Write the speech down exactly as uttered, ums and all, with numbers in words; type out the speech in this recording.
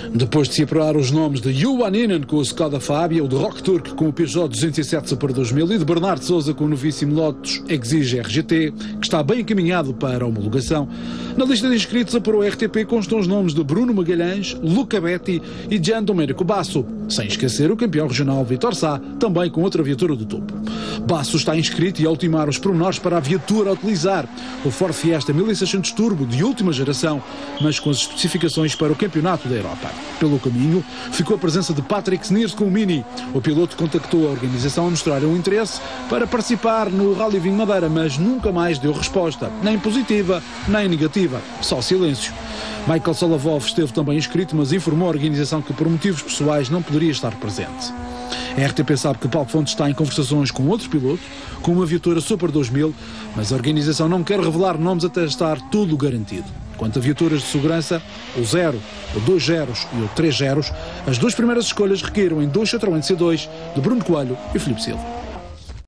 Depois de se apurar os nomes de Juaninen com o Skoda Fabia, o de Rock Turk com o Peugeot duzentos e sete Super dois mil e de Bernardo Souza com o novíssimo Lotus Exige R G T, que está bem encaminhado para a homologação, na lista de inscritos apurou a R T P constam os nomes de Bruno Magalhães, Luca Betti e Gian Domenico Basso, sem esquecer o campeão regional Vitor Sá, também com outra viatura do topo. Basso está inscrito e a ultimar os pormenores para a viatura a utilizar, o Ford Fiesta mil e seiscentos Turbo de última geração, mas com as especificações para o campeonato da Europa. Pelo caminho, ficou a presença de Patrick Sneers com o Mini. O piloto contactou a organização a mostrar um interesse para participar no Rally Vinho Madeira, mas nunca mais deu resposta, nem positiva, nem negativa, só silêncio. Michael Solovov esteve também inscrito, mas informou a organização que por motivos pessoais não poderia estar presente. A R T P sabe que Paulo Fontes está em conversações com outro piloto, com uma viatura Super dois mil, mas a organização não quer revelar nomes até estar tudo garantido. Quanto a viaturas de segurança, o zero, o dois zeros e o três zeros, as duas primeiras escolhas requeram em dois Citroën C dois de Bruno Coelho e Filipe Silva.